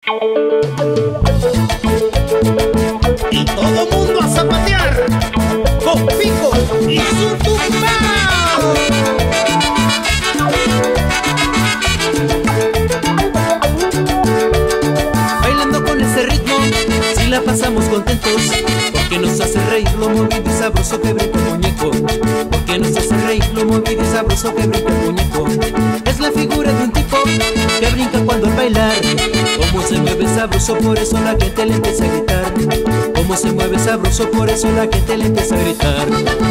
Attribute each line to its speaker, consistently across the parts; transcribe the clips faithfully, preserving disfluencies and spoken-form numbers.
Speaker 1: Y todo mundo a zapatear con Pico y su tumbao.
Speaker 2: Bailando con ese ritmo, si la pasamos contentos, porque nos hace reír lo movido y sabroso que brinca el muñeco. Porque nos hace reír lo movido y sabroso que brinca el muñeco. Es la figura de un tipo que brinca cuando al bailar. Cómo se mueve sabroso, por eso la gente le empieza a gritar. Cómo se mueve sabroso, por eso la gente le empieza a gritar.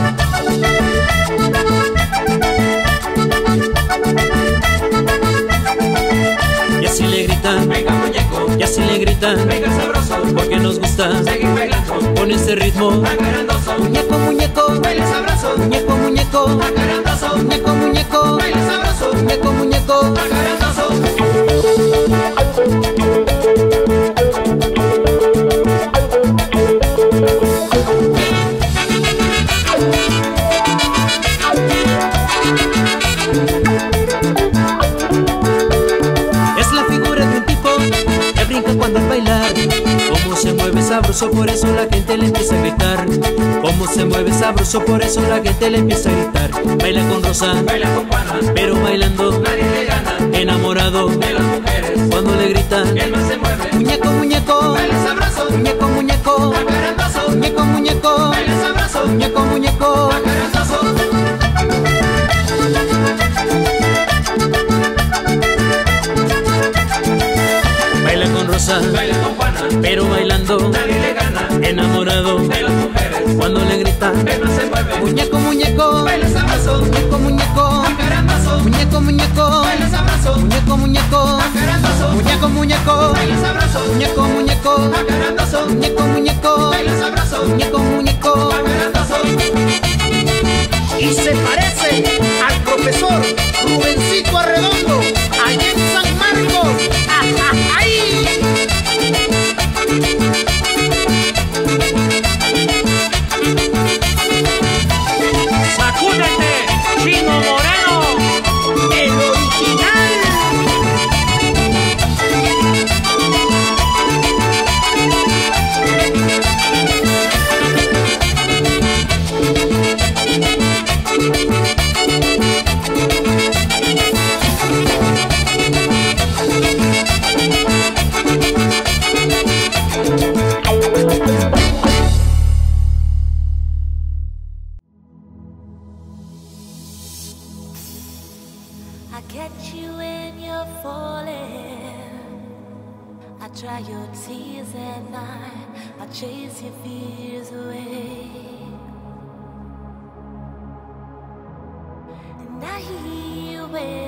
Speaker 2: Y así le gritan,
Speaker 3: venga muñeco,
Speaker 2: y así le gritan,
Speaker 3: venga sabroso,
Speaker 2: porque nos gusta
Speaker 3: seguir bailando
Speaker 2: con ese ritmo.
Speaker 3: acarandoso,
Speaker 2: Muñeco, muñeco,
Speaker 3: baila sabroso,
Speaker 2: muñeco, muñeco,
Speaker 3: acarandoso,
Speaker 2: muñeco, muñeco,
Speaker 3: baila sabroso,
Speaker 2: muñeco, muñeco.
Speaker 3: acarandoso.
Speaker 2: Es la figura de un tipo que brinca cuando al bailar. Cómo se mueve sabroso, por eso la gente le empieza a gritar. Cómo se mueve sabroso, por eso la gente le empieza a gritar. Baila con Rosa,
Speaker 3: Baila con Juana,
Speaker 2: pero bailando,
Speaker 3: nadie le gana,
Speaker 2: enamorado,
Speaker 3: de las mujeres,
Speaker 2: cuando le gritan.
Speaker 3: él más se mueve,
Speaker 2: Muñeco, muñeco,
Speaker 3: baila sabroso,
Speaker 2: muñeco, muñeco,
Speaker 3: acarandoso,
Speaker 2: muñeco, muñeco,
Speaker 3: baila sabroso,
Speaker 2: muñeco, muñeco.
Speaker 3: acarandoso.
Speaker 2: Baila con Rosa,
Speaker 3: Baila con Juana,
Speaker 2: pero bailando,
Speaker 3: nadie le gana,
Speaker 2: enamorado,
Speaker 3: de las mujeres,
Speaker 2: cuando le gritan.
Speaker 3: él más se mueve,
Speaker 2: Muñeco, muñeco,
Speaker 3: baila sabroso,
Speaker 2: muñeco, muñeco,
Speaker 3: acarandoso,
Speaker 2: muñeco, muñeco,
Speaker 3: baila sabroso,
Speaker 2: muñeco, muñeco,
Speaker 3: acarandoso,
Speaker 2: muñeco, muñeco,
Speaker 3: baila sabroso,
Speaker 2: muñeco, muñeco,
Speaker 3: acarandoso,
Speaker 2: muñeco, muñeco,
Speaker 3: baila sabroso,
Speaker 2: muñeco, muñeco.
Speaker 3: acarandoso.
Speaker 1: Y se parece al profesor Rubencito Arredondo allá en San Marcos. ¡Ay!
Speaker 3: ¡Sacúdete, Chino Moreno!
Speaker 1: ¡El original!
Speaker 4: I catch you when you're falling. I dry your tears at night. I chase your fears away. And I hear you when